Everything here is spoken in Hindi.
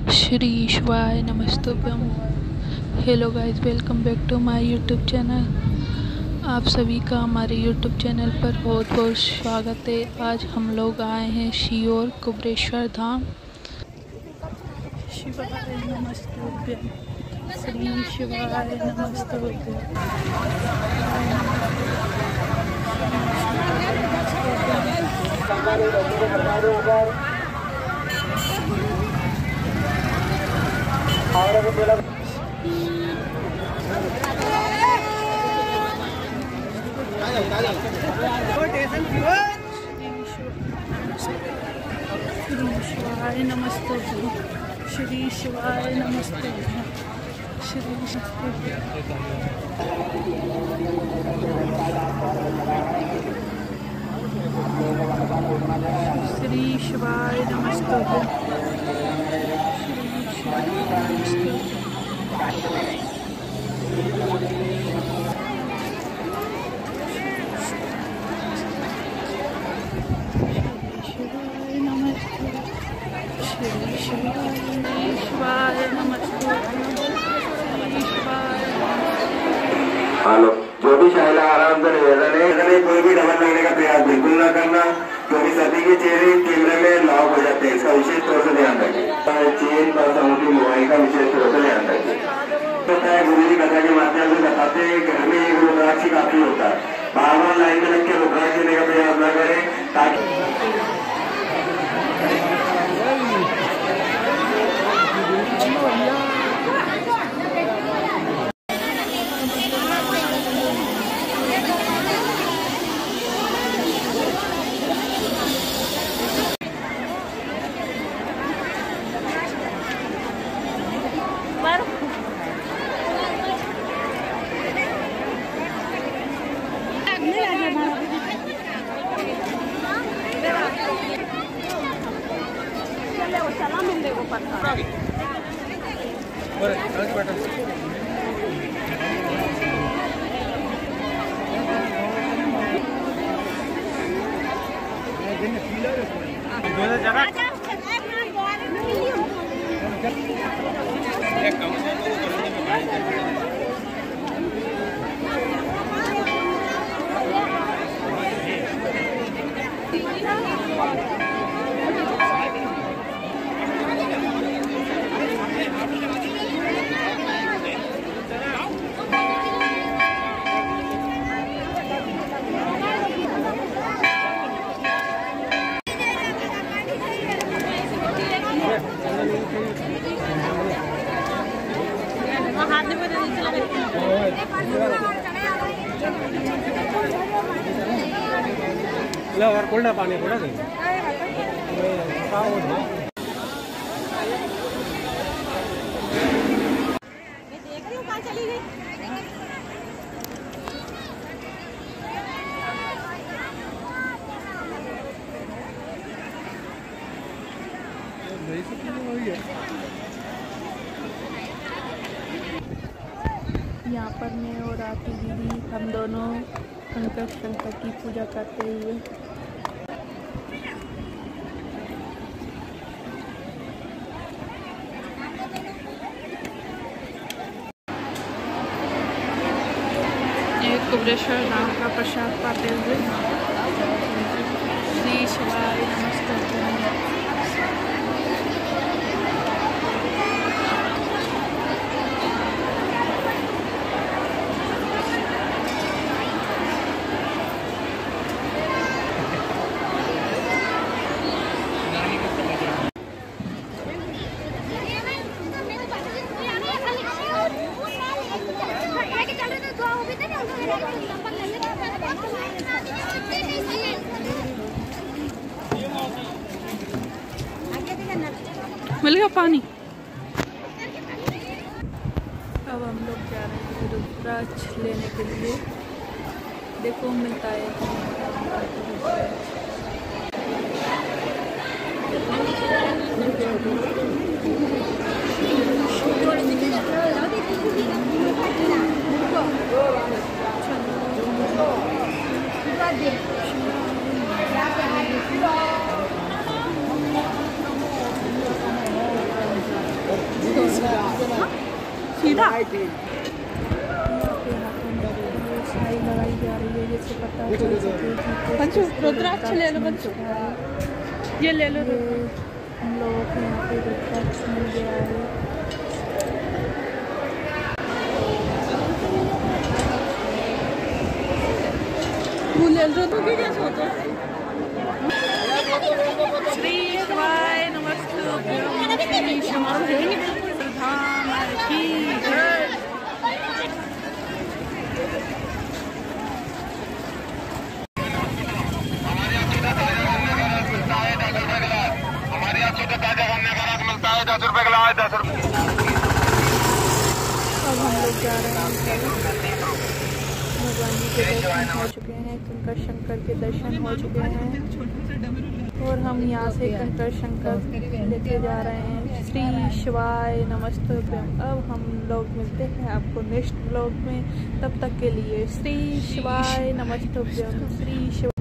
श्री शिवाय नमस्तुभ्यम। Hello guys, welcome back to my YouTube channel. आप सभी का हमारे यूट्यूब चैनल पर बहुत बहुत स्वागत है। आज हम लोग आए हैं सीहोर कुबरेश्वर धाम। शिवाय नमस्तुभ्यम, श्री शिवाय नमस्तुभ्यम। श्री शिवाय नमस्तुभ्यम, श्री शिवाय नमस्तुभ्यम, श्री शिवाय नमस्तुभ्यम, हेलो, जो भी शायद आराम से निवेदन कोई भी डबल लगने का प्रयास बिल्कुल न करना, क्योंकि सभी के चेहरे कैमरे में लॉक हो जाते हैं। इसका विशेष तौर से ध्यान रखें। चेन पर्स अंगूठी मोबाइल का विशेष तौर से ध्यान रखें। होता है गुरु जी कथा के माध्यम से बताते हैं, घर में एक रुद्राक्ष ही काफी होता है। बार बार लाइन में लग के रुद्राक्ष देने का प्रयास न करें, ताकि और कोल्ड पानी थोड़ा दें। यहाँ पर मैं और आती दीदी हम दोनों कंकर शंकर की पूजा करते हुए एक कुबरेश्वर धाम का प्रसाद पाते हुए श्री शिवाय नमस्तुभ्यम। मिल गया पानी। अब हम लोग जा रहे हैं रुद्राक्ष लेने के लिए। देखो मिलता है। सीधा साई लगाई जा रही है जिससे पता चल सके बच्चों रुद्राक्ष ले लो बच्चों ये ले लो हम लोगों को यहाँ पे रुद्राक्ष मिल गया है वो ले लो तो क्या सोचो श्री शिवाय नमस्तुभ्यं धाम की जय। हमारे यहाँ शुद्ध ताजा गन्ने का रस मिलता है 10 रुपए गिलास 10 रुपए। अब हम लोग जा रहे हैं भगवान जी के दर्शन हो चुके हैं कंकर शंकर के दर्शन हो चुके हैं और हम यहाँ से कंकर शंकर लेके जा रहे हैं श्री शिवाय नमस्तुभ्यं। अब हम लोग मिलते हैं आपको नेक्स्ट ब्लॉग में तब तक के लिए श्री शिवाय नमस्तुभ्यं श्री शिवाय।